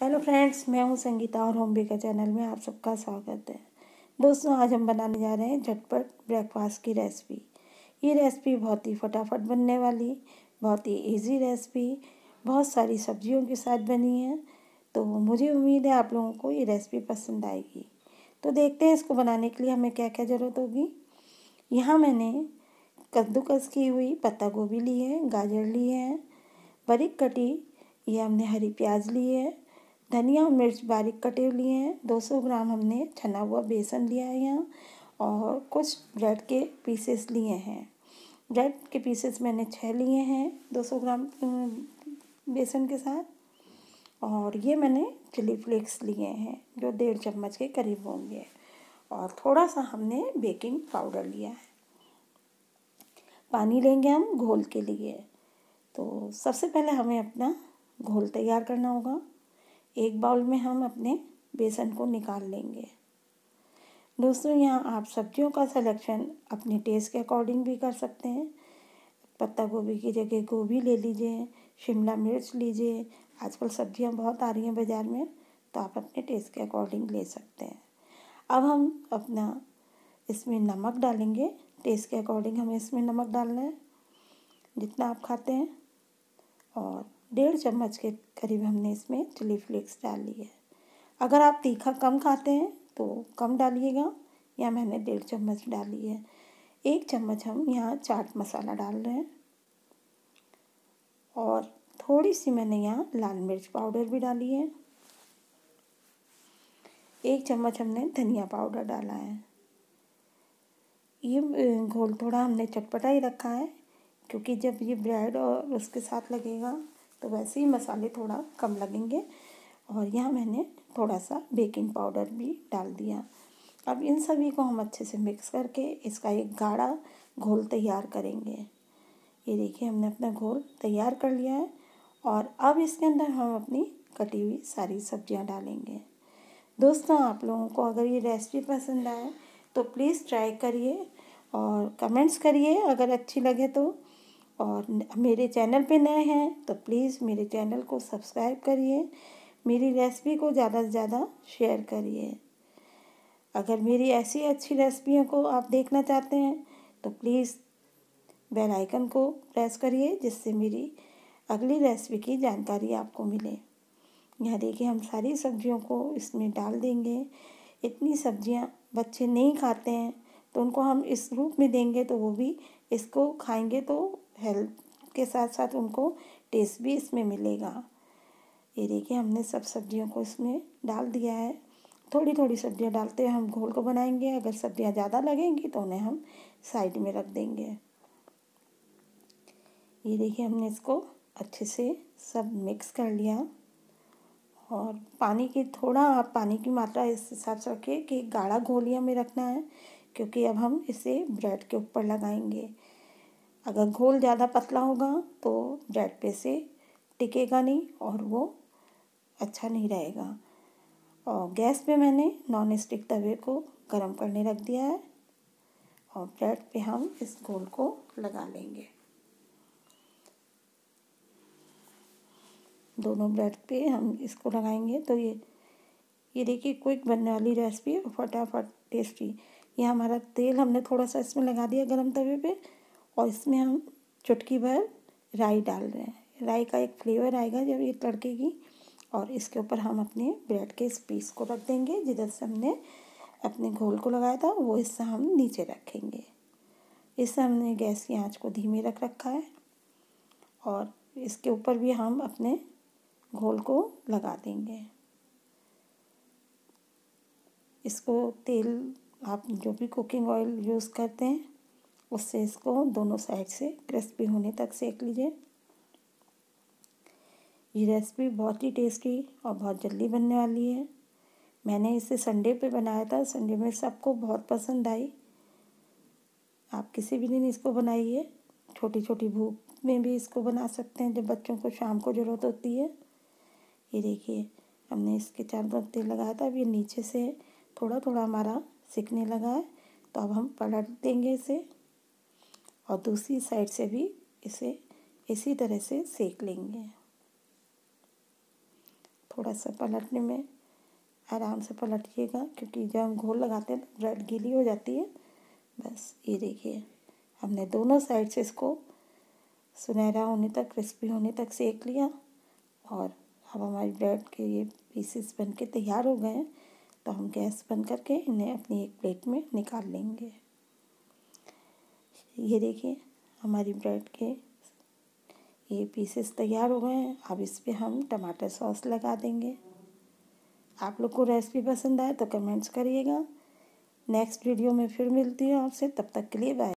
Hello friends, मैं हूं संगीता और होम बेकर चैनल में आप सबका स्वागत है। दोस्तों, आज हम बनाने जा रहे हैं झटपट ब्रेकफास्ट की रेसिपी। ये रेसिपी बहुत ही फटाफट बनने वाली, बहुत ही इजी रेसिपी, बहुत सारी सब्जियों के साथ बनी है। तो मुझे उम्मीद है आप लोगों को ये रेसिपी पसंद आएगी। तो देखते हैं इसको बनाने के लिए हमें क्या क्या ज़रूरत होगी। यहाँ मैंने कद्दूकस की हुई पत्ता गोभी ली है, गाजर लिए हैं, बारीक कटी ये हमने हरी प्याज ली है, धनिया और मिर्च बारीक कटे लिए हैं, 200 ग्राम हमने छना हुआ बेसन लिया है यहाँ, और कुछ ब्रेड के पीसेस लिए हैं। ब्रेड के पीसेस मैंने 6 लिए हैं 200 ग्राम बेसन के साथ। और ये मैंने चिली फ्लेक्स लिए हैं जो 1.5 चम्मच के करीब होंगे, और थोड़ा सा हमने बेकिंग पाउडर लिया है। पानी लेंगे हम घोल के लिए। तो सबसे पहले हमें अपना घोल तैयार करना होगा। एक बाउल में हम अपने बेसन को निकाल लेंगे। दोस्तों, यहाँ आप सब्जियों का सिलेक्शन अपने टेस्ट के अकॉर्डिंग भी कर सकते हैं। पत्ता गोभी की जगह गोभी ले लीजिए, शिमला मिर्च लीजिए। आजकल सब्जियाँ बहुत आ रही हैं बाज़ार में, तो आप अपने टेस्ट के अकॉर्डिंग ले सकते हैं। अब हम अपना इसमें नमक डालेंगे। टेस्ट के अकॉर्डिंग हमें इसमें नमक डालना है जितना आप खाते हैं, और 1.5 चम्मच के करीब हमने इसमें चिली फ्लेक्स डाल ली है। अगर आप तीखा कम खाते हैं तो कम डालिएगा, या मैंने 1.5 चम्मच डाली है। 1 चम्मच हम यहाँ चाट मसाला डाल रहे हैं, और थोड़ी सी मैंने यहाँ लाल मिर्च पाउडर भी डाली है। 1 चम्मच हमने धनिया पाउडर डाला है। ये घोल थोड़ा हमने चटपटा ही रखा है, क्योंकि जब ये ब्रेड और उसके साथ लगेगा तो वैसे ही मसाले थोड़ा कम लगेंगे। और यहाँ मैंने थोड़ा सा बेकिंग पाउडर भी डाल दिया। अब इन सभी को हम अच्छे से मिक्स करके इसका एक गाढ़ा घोल तैयार करेंगे। ये देखिए, हमने अपना घोल तैयार कर लिया है, और अब इसके अंदर हम अपनी कटी हुई सारी सब्जियां डालेंगे। दोस्तों, आप लोगों को अगर ये रेसिपी पसंद आए तो प्लीज़ ट्राई करिए और कमेंट्स करिए अगर अच्छी लगे तो। और मेरे चैनल पे नए हैं तो प्लीज़ मेरे चैनल को सब्सक्राइब करिए, मेरी रेसिपी को ज़्यादा से ज़्यादा शेयर करिए। अगर मेरी ऐसी अच्छी रेसिपियों को आप देखना चाहते हैं तो प्लीज़ बेल आइकन को प्रेस करिए, जिससे मेरी अगली रेसिपी की जानकारी आपको मिले। यहाँ देखिए, हम सारी सब्जियों को इसमें डाल देंगे। इतनी सब्जियाँ बच्चे नहीं खाते हैं, तो उनको हम इस रूप में देंगे तो वो भी इसको खाएंगे, तो हेल्थ के साथ साथ उनको टेस्ट भी इसमें मिलेगा। ये देखिए, हमने सब सब्जियों को इसमें डाल दिया है। थोड़ी थोड़ी सब्जियां डालते हैं हम घोल को बनाएंगे। अगर सब्जियां ज़्यादा लगेंगी तो उन्हें हम साइड में रख देंगे। ये देखिए, हमने इसको अच्छे से सब मिक्स कर लिया। और पानी की थोड़ा आप पानी की मात्रा इस हिसाब से रखिए कि गाढ़ा घोल ही हमें रखना है, क्योंकि अब हम इसे ब्रेड के ऊपर लगाएंगे। अगर घोल ज़्यादा पतला होगा तो ब्रेड पे से टिकेगा नहीं और वो अच्छा नहीं रहेगा। और गैस पे मैंने नॉन स्टिक तवे को गरम करने रख दिया है, और ब्रेड पे हम इस घोल को लगा लेंगे। दोनों ब्रेड पे हम इसको लगाएंगे तो ये देखिए, क्विक बनने वाली रेसिपी और फटाफट टेस्टी। ये हमारा तेल हमने थोड़ा सा इसमें लगा दिया गरम तवे पे, और इसमें हम चुटकी भर राई डाल रहे हैं। राई का एक फ्लेवर आएगा जब ये तड़केगी। और इसके ऊपर हम अपने ब्रेड के इस पीस को रख देंगे। जिधर से हमने अपने घोल को लगाया था वो हिस्सा हम नीचे रखेंगे। इससे हमने गैस की आंच को धीमे रख रखा है, और इसके ऊपर भी हम अपने घोल को लगा देंगे। इसको तेल आप जो भी कुकिंग ऑयल यूज़ करते हैं उससे इसको दोनों साइड से क्रिस्पी होने तक सेक लीजिए। ये रेसिपी बहुत ही टेस्टी और बहुत जल्दी बनने वाली है। मैंने इसे संडे पे बनाया था, संडे में सबको बहुत पसंद आई। आप किसी भी दिन इसको बनाइए। छोटी छोटी भूख में भी इसको बना सकते हैं जब बच्चों को शाम को ज़रूरत होती है। ये देखिए, हमने इसके चारों तरफ तेल लगाया था। अब ये नीचे से थोड़ा थोड़ा हमारा सिकने लगा है, तो अब हम पलट देंगे इसे, और दूसरी साइड से भी इसे इसी तरह से सेक लेंगे। थोड़ा सा पलटने में आराम से पलटिएगा, क्योंकि जब हम घोल लगाते हैं तो ब्रेड गीली हो जाती है। बस ये देखिए, हमने दोनों साइड से इसको सुनहरा होने तक, क्रिस्पी होने तक सेक लिया। और अब हमारी ब्रेड के ये पीसेस बन के तैयार हो गए हैं। तो हम गैस बंद करके इन्हें अपनी एक प्लेट में निकाल लेंगे। ये देखिए, हमारी ब्रेड के ये पीसेस तैयार हो गए हैं। अब इस पे हम टमाटर सॉस लगा देंगे। आप लोग को रेसिपी पसंद आए तो कमेंट्स करिएगा। नेक्स्ट वीडियो में फिर मिलती हूँ आपसे, तब तक के लिए बाय।